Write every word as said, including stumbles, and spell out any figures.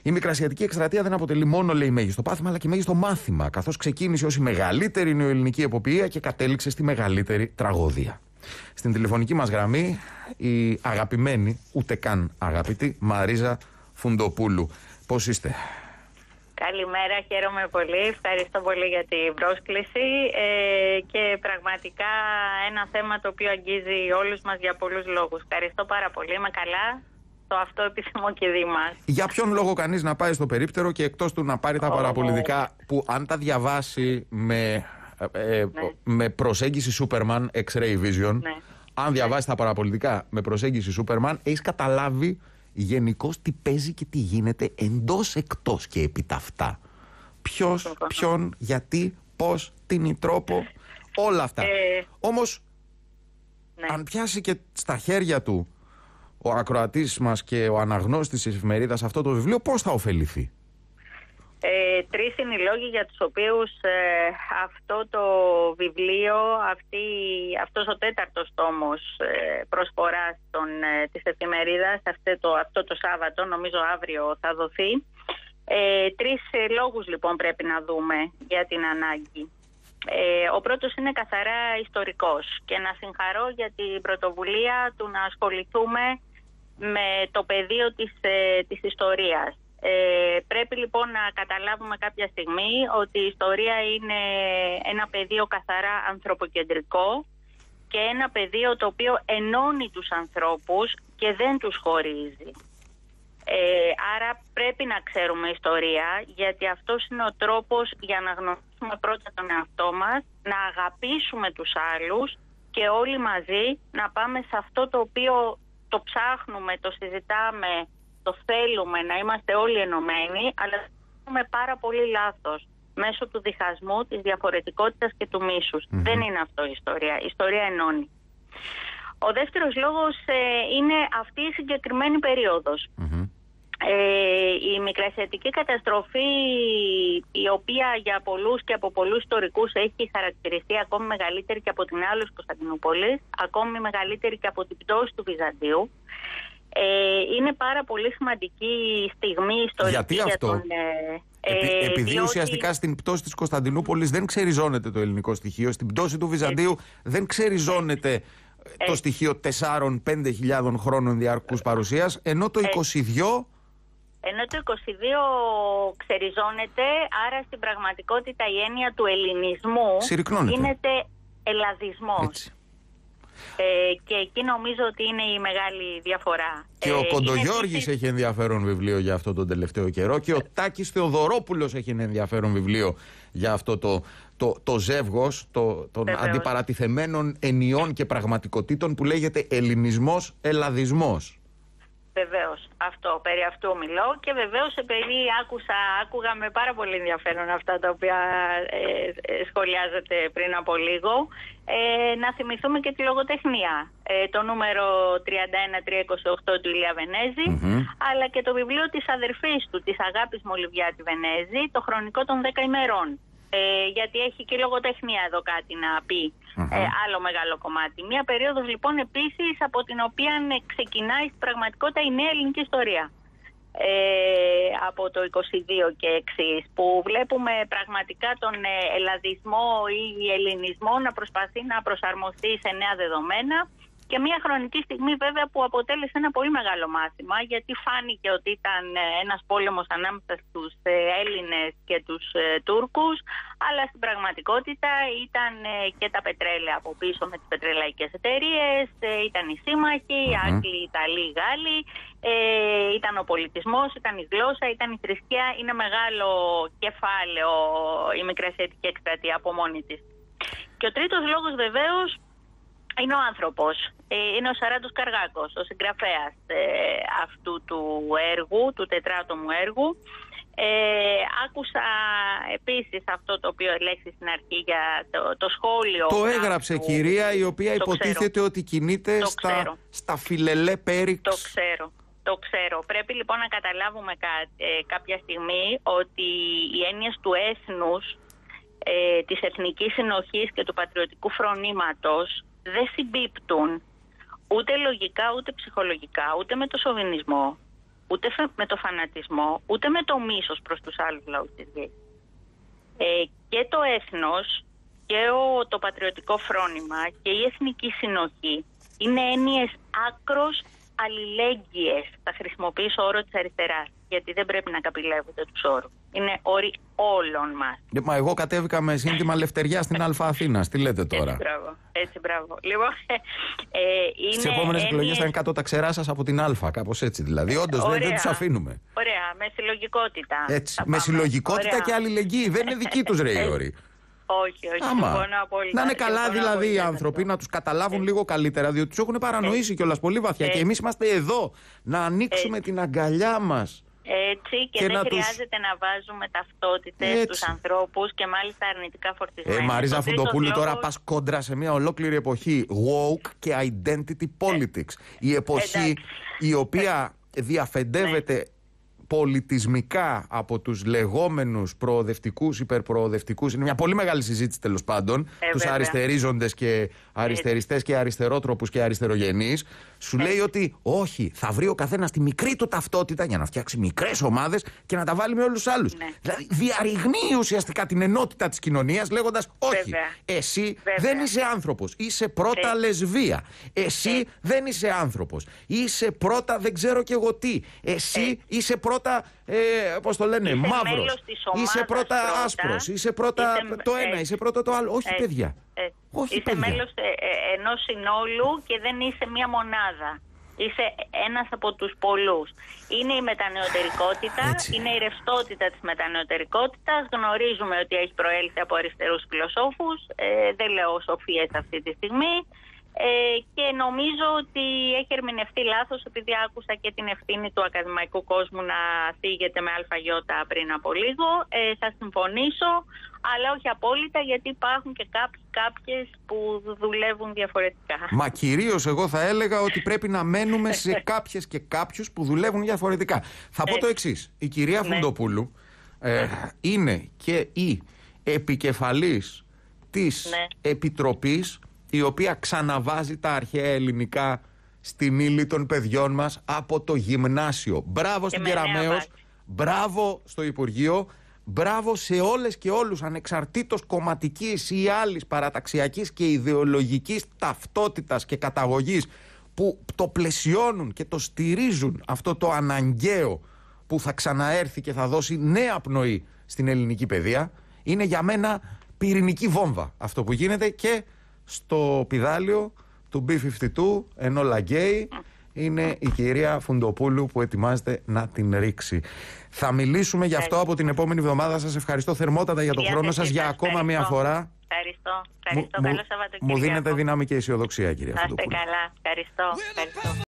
Η Μικρασιατική Εκστρατεία δεν αποτελεί μόνο, λέει, μέγιστο πάθημα, αλλά και μέγιστο μάθημα, καθώς ξεκίνησε ως η μεγαλύτερη νεοελληνική εποπία και κατέληξε στη μεγαλύτερη τραγωδία. Στην τηλεφωνική μας γραμμή η αγαπημένη, ούτε καν αγαπητή, Μαρίζα Φουντοπούλου. Πώς είστε? Καλημέρα, χαίρομαι πολύ. Ευχαριστώ πολύ για την πρόσκληση ε, και πραγματικά ένα θέμα το οποίο αγγίζει όλους μας για πολλούς λόγους. Ευχαριστώ πάρα πολύ. Είμαι καλά. Το αυτό επιθυμώ και δι' μας. Για ποιον λόγο κανείς να πάει στο περίπτερο και εκτός του να πάρει τα oh. παραπολιτικά που αν τα διαβάσει με, ε, ναι. με προσέγγιση Superman, X-Ray Vision, ναι. αν διαβάσει ναι. τα παραπολιτικά με προσέγγιση Superman, έχεις καταλάβει γενικώς τι παίζει και τι γίνεται εντός, εκτός και επί τα αυτά. Ποιος, ποιον, γιατί, πώς, τι είναι τρόπο, όλα αυτά. Ε, Όμως, ναι. αν πιάσει και στα χέρια του ο ακροατής μας και ο αναγνώστης της εφημερίδας αυτό το βιβλίο, πώς θα ωφεληθεί? Ε, τρεις είναι οι λόγοι για τους οποίους ε, αυτό το βιβλίο, αυτή, αυτός ο τέταρτος τόμος ε, προσφοράς των, ε, της εφημερίδας αυτό το, αυτό το Σάββατο, νομίζω αύριο θα δοθεί. Ε, τρεις ε, λόγους λοιπόν πρέπει να δούμε για την ανάγκη. Ε, ο πρώτος είναι καθαρά ιστορικός και να συγχαρώ για την πρωτοβουλία του να ασχοληθούμε με το πεδίο της, ε, της ιστορίας. Ε, πρέπει λοιπόν να καταλάβουμε κάποια στιγμή ότι η ιστορία είναι ένα πεδίο καθαρά ανθρωποκεντρικό και ένα πεδίο το οποίο ενώνει τους ανθρώπους και δεν τους χωρίζει. Ε, άρα πρέπει να ξέρουμε ιστορία, γιατί αυτός είναι ο τρόπος για να γνωρίσουμε πρώτα τον εαυτό μας, να αγαπήσουμε τους άλλους και όλοι μαζί να πάμε σε αυτό το οποίο το ψάχνουμε, το συζητάμε, το θέλουμε, να είμαστε όλοι ενωμένοι, αλλά το κάνουμε πάρα πολύ λάθος μέσω του διχασμού, της διαφορετικότητας και του μίσους. Mm-hmm. Δεν είναι αυτό η ιστορία. Η ιστορία ενώνει. Ο δεύτερος λόγος ε, είναι αυτή η συγκεκριμένη περίοδος. Mm-hmm. Ε, η μικρασιατική καταστροφή, η οποία για πολλούς και από πολλούς ιστορικούς έχει χαρακτηριστεί ακόμη μεγαλύτερη και από την άλλη Κωνσταντινούπολης, ακόμη μεγαλύτερη και από την πτώση του Βυζαντίου, Ε, είναι πάρα πολύ σημαντική στιγμή ιστορική. Γιατί αυτό? Για τον, ε, Επει, ε, επειδή διότι... ουσιαστικά στην πτώση της Κωνσταντινούπολης δεν ξεριζώνεται το ελληνικό στοιχείο, στην πτώση του Βυζαντίου ε, δεν ξεριζώνεται ε, το στοιχείο τεσσάρων πέντε χιλιάδων χρόνων διαρκούς παρουσίας, ενώ το είκοσι δύο... Ενώ το είκοσι δύο ξεριζώνεται, άρα στην πραγματικότητα η έννοια του ελληνισμού γίνεται ελλαδισμός. Έτσι. Ε, και εκεί νομίζω ότι είναι η μεγάλη διαφορά. Και ε, ο Κοντογιώργης είναι... έχει ενδιαφέρον βιβλίο για αυτό τον τελευταίο καιρό και ο Τάκης Θεοδωρόπουλος έχει ενδιαφέρον βιβλίο για αυτό το, το, το ζεύγος το, των Βεβαίως. αντιπαρατηθεμένων ενιών και πραγματικότητων που λέγεται ελληνισμός, ελλαδισμός. Βεβαίως, αυτό, περί αυτού μιλώ και βεβαίως επειδή άκουσα, άκουγα με πάρα πολύ ενδιαφέρον αυτά τα οποία ε, ε, σχολιάζετε πριν από λίγο, ε, να θυμηθούμε και τη λογοτεχνία, ε, το νούμερο τριάντα ένα τριακόσια είκοσι οκτώ του Ηλία Βενέζη, mm-hmm. αλλά και το βιβλίο της αδερφής του, της Αγάπης Μολυβιάτη Βενέζη, το χρονικό των δέκα ημερών. Ε, γιατί έχει και λογοτεχνία εδώ κάτι να πει, uh-huh. ε, άλλο μεγάλο κομμάτι. Μία περίοδος λοιπόν επίσης από την οποία ξεκινάει στην πραγματικότητα η νέα ελληνική ιστορία. Ε, από το είκοσι δύο και εξής, που βλέπουμε πραγματικά τον ε, ελλαδισμό ή ελληνισμό να προσπαθεί να προσαρμοστεί σε νέα δεδομένα. Και μια χρονική στιγμή βέβαια που αποτέλεσε ένα πολύ μεγάλο μάθημα, γιατί φάνηκε ότι ήταν ένας πόλεμος ανάμεσα στους Έλληνες και τους ε, Τούρκους, αλλά στην πραγματικότητα ήταν ε, και τα πετρέλαια από πίσω με τις πετρελαϊκές εταιρείες, ε, ήταν οι σύμμαχοι, οι mm-hmm. Άγγλοι, οι Ιταλοί, οι Γάλλοι, ε, ήταν ο πολιτισμός, ήταν η γλώσσα, ήταν η θρησκεία. Είναι μεγάλο κεφάλαιο η Μικρασιατική Εκστρατεία από μόνη της. Και ο τρίτος λόγος βεβαίως είναι ο άνθρωπος. Είναι ο Σαράντος Καργάκος, ο συγγραφέας ε, αυτού του έργου, του τετράτομου έργου. Ε, άκουσα επίσης αυτό το οποίο ελέγχθη στην αρχή για το, το σχόλιο. Το έγραψε του... κυρία, η οποία το υποτίθεται ξέρω. ότι κινείται στα, στα φιλελέ πέριξ. Το ξέρω. Το ξέρω. Πρέπει λοιπόν να καταλάβουμε κα, ε, κάποια στιγμή ότι οι έννοιες του έθνους, ε, της εθνικής συνοχής και του πατριωτικού φρονήματος δεν συμπίπτουν ούτε λογικά, ούτε ψυχολογικά, ούτε με το σοβινισμό, ούτε με το φανατισμό, ούτε με το μίσος προς τους άλλους λαούς της γης. Ε, και το έθνος και ο, το πατριωτικό φρόνημα και η εθνική συνοχή είναι έννοιες άκρος αλληλέγγυες. Θα χρησιμοποιήσω όρο της αριστεράς, γιατί δεν πρέπει να καπηλεύονται τους όρους. Είναι όροι όλων μας. Μα εγώ κατέβηκα με σύνθημα Λευτεριά στην Αλφα Αθήνας. Τι λέτε τώρα? Έτσι, μπράβο. Έτσι, μπράβο. Λοιπόν, ε, είναι στις επόμενες έννοιες... εκλογές θα είναι κάτω τα ξερά σας από την Αλφα, κάπως έτσι δηλαδή. Όντως δεν, δεν τους αφήνουμε. Ωραία, με συλλογικότητα. Έτσι, με συλλογικότητα ωραία. Και αλληλεγγύη. Δεν είναι δική τους ρε οι όροι. Όχι, όχι. Άμα. Απόλυτα. Να είναι καλά δηλαδή οι άνθρωποι, να τους καταλάβουν έτσι. Λίγο καλύτερα, διότι τους έχουν παρανοήσει κιόλας πολύ βαθιά. Έτσι. Και εμείς είμαστε εδώ να ανοίξουμε έτσι. Την αγκαλιά μας. Έτσι και, και δεν χρειάζεται τους... να βάζουμε ταυτότητες στους ανθρώπους και μάλιστα αρνητικά φορτισμένες. Ε, Μαρίζα Φουντοπούλου, λόγος... τώρα πας κόντρα σε μια ολόκληρη εποχή woke και identity politics. Ε, η εποχή εντάξει. Η οποία διαφεντεύεται ναι. πολιτισμικά από τους λεγόμενους προοδευτικούς, υπερπροοδευτικούς. Είναι μια πολύ μεγάλη συζήτηση τέλος πάντων. Ε, τους βέβαια. Αριστερίζοντες και αριστεριστές και αριστερότροπους και αριστερογενείς. Σου ε. λέει ότι όχι, θα βρει ο καθένας τη μικρή του ταυτότητα για να φτιάξει μικρές ομάδες και να τα βάλει με όλους τους άλλους. Ναι. Δηλαδή διαρριγνύει ουσιαστικά την ενότητα της κοινωνίας λέγοντας όχι, βέβαια. Εσύ βέβαια. Δεν είσαι άνθρωπος, είσαι πρώτα ε. λεσβία. Εσύ ε. δεν είσαι άνθρωπος, είσαι πρώτα δεν ξέρω κι εγώ τι. Εσύ ε. είσαι πρώτα, ε, πώς το λένε, είσαι μαύρος. Είσαι πρώτα, πρώτα άσπρος, είσαι πρώτα είσαι, το ένα, ε. είσαι πρώτα το άλλο. Όχι ε. παιδιά. Ε. Όχι, είσαι παιδιά. Μέλος ε, ε, ενός συνόλου και δεν είσαι μία μονάδα. Είσαι ένας από τους πολλούς. Είναι η μετανεωτερικότητα, έτσι. Είναι η ρευστότητα της μετανεωτερικότητας. Γνωρίζουμε ότι έχει προέλθει από αριστερούς φιλοσόφους. Ε, δεν λέω σοφίες αυτή τη στιγμή. Ε, και νομίζω ότι έχει ερμηνευτεί λάθος, επειδή άκουσα και την ευθύνη του ακαδημαϊκού κόσμου να θίγεται με αλφαγιώτα πριν από λίγο. Ε, θα συμφωνήσω, αλλά όχι απόλυτα, γιατί υπάρχουν και κάποιοι, κάποιες που δουλεύουν διαφορετικά. Μα κυρίως εγώ θα έλεγα ότι πρέπει να μένουμε σε κάποιες και κάποιους που δουλεύουν διαφορετικά. Θα πω ε, το εξής. Η κυρία ναι. Φουντοπούλου ε, είναι και η επικεφαλής της ναι. Επιτροπής η οποία ξαναβάζει τα αρχαία ελληνικά στην ύλη των παιδιών μας από το γυμνάσιο. Μπράβο στην Κεραμέως, μπράβο στο Υπουργείο, μπράβο σε όλες και όλους ανεξαρτήτως κομματικής ή άλλης παραταξιακής και ιδεολογικής ταυτότητας και καταγωγής που το πλαισιώνουν και το στηρίζουν αυτό το αναγκαίο που θα ξαναέρθει και θα δώσει νέα πνοή στην ελληνική παιδεία. Είναι για μένα πυρηνική βόμβα αυτό που γίνεται και στο πηδάλιο του μπι φιφτί τού, ενώ λαγκαίει, είναι η κυρία Φουντοπούλου που ετοιμάζεται να την ρίξει. Θα μιλήσουμε γι' αυτό από την επόμενη εβδομάδα. Σας ευχαριστώ θερμότατα για τον χρόνο σας για ακόμα ευχαριστώ. Μια φορά. Ευχαριστώ. Ευχαριστώ. Καλό Σαββατοκύριακο. Μου δίνετε δύναμη και αισιοδοξία, κυρία Φουντοπούλου. Να είστε καλά. Ευχαριστώ. Ευχαριστώ.